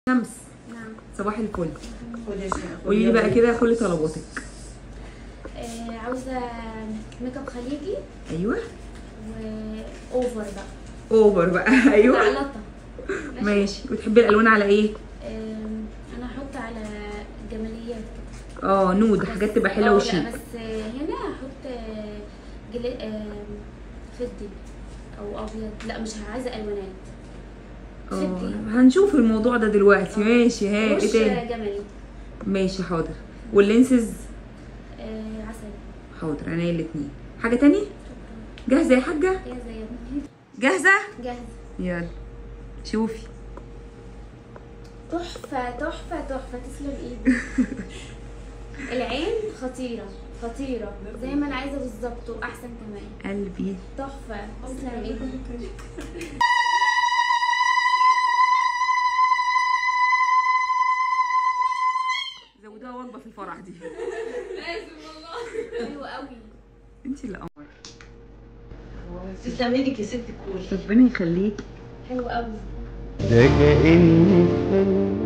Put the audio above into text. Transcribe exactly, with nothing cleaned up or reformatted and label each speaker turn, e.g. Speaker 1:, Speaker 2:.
Speaker 1: شمس.
Speaker 2: نعم.
Speaker 1: صباح الفل. قولي لي بقى كده كل طلباتك.
Speaker 2: آه عاوزه ميك اب خليجي.
Speaker 1: ايوه.
Speaker 2: واوفر بقى.
Speaker 1: اوفر بقى. ايوه.
Speaker 2: علطه.
Speaker 1: ماشي. ماشي. وتحبي الالوان على ايه؟
Speaker 2: آه انا هحط على جماليات كده.
Speaker 1: اه نود، حاجات تبقى حلوه وشيك.
Speaker 2: لا بس هنا هحط جل... آه فضي او ابيض. لا مش عايزه الوانات.
Speaker 1: اه هنشوف الموضوع ده دلوقتي. أوه. ماشي. ها ايه تاني؟
Speaker 2: جمالي.
Speaker 1: ماشي حاضر. واللينسز؟
Speaker 2: آه عسل.
Speaker 1: حاضر عينيا الاتنين. حاجه تاني؟ جاهزه يا حاجه؟
Speaker 2: جاهزه يا ابني.
Speaker 1: جاهزه؟
Speaker 2: جاهزه.
Speaker 1: يلا شوفي.
Speaker 2: تحفه تحفه تحفه. تسلم ايدك. العين خطيره خطيره زي ما انا عايزه بالظبط واحسن كمان.
Speaker 1: قلبي
Speaker 2: تحفه. تسلم ايدك.
Speaker 1: زودوها وجبه في الفرح دي.
Speaker 2: لازم والله. حلوه قوي.
Speaker 1: انتي اللي قمر.
Speaker 3: تسلمي ايدك يا ست الكل.
Speaker 1: ربنا يخليكي.
Speaker 2: حلوه قوي.
Speaker 4: ده كأني